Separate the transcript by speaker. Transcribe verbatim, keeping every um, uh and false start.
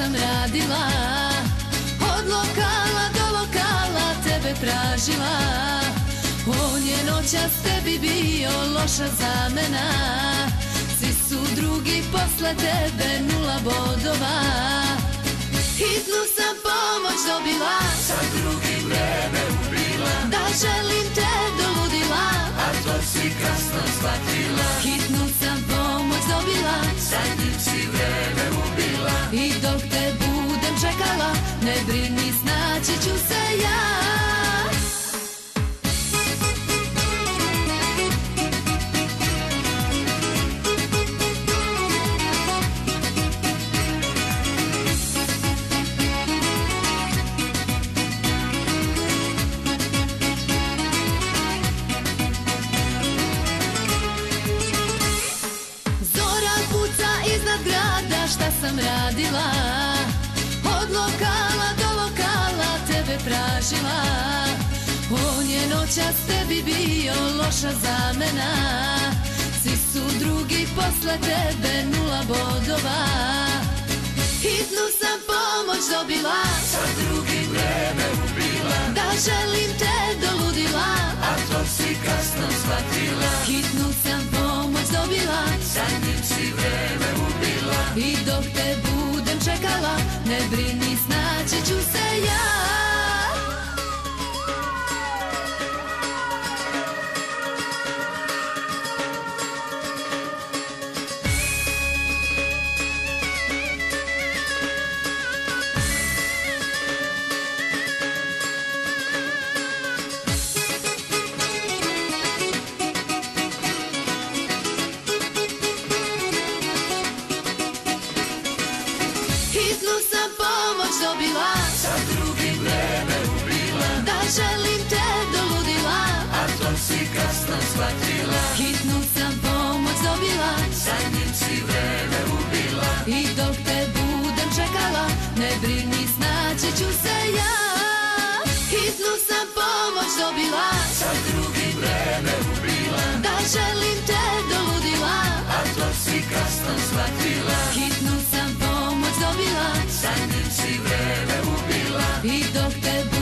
Speaker 1: sam radila, od lokala do lokala tebe tražila. On je noćas tebi bio loša zamena, svi su drugi posle tebe nula bodova. Hitnu sam pomoć dobila,
Speaker 2: sa drugim vreme ubila,
Speaker 1: da želim te do ludila,
Speaker 2: a to si kasno shvatila.
Speaker 1: Hitnu sam pomoć dobila,
Speaker 2: sa njim si vreme ubila,
Speaker 1: i dok te budem čekala, ne brini, snaći ću se ja. Šta sam radila, od lokala do lokala tebe tražila. On je noćas tebi bio loša zamena, svi su drugi posle tebe nula bodova. Hitnu sam pomoć dobila,
Speaker 2: sa drugim vreme ubila,
Speaker 1: da želim te do ludila,
Speaker 2: a to si kasno shvatila.
Speaker 1: Hitnu sam pomoć dobila,
Speaker 2: sa njim si vreme ubila,
Speaker 1: i dok te budem čekala, ne brini, snaći ću se ja. Hitnu sam pomoć dobila,
Speaker 2: sa drugim vreme ubila,
Speaker 1: da želim te do ludila,
Speaker 2: a to si kasno shvatila.
Speaker 1: Hitnu sam pomoć dobila,
Speaker 2: sa njim si vreme ubila,
Speaker 1: i dok te budem čekala, ne brini, snaći ću se ja. Hitnu sam pomoć dobila,
Speaker 2: sa drugim vreme ubila,
Speaker 1: da želim te do ludila,
Speaker 2: a to si kasno shvatila.
Speaker 1: Hitnu sam pomoć dobila,
Speaker 2: sa njim si vreme ubila,
Speaker 1: i dok te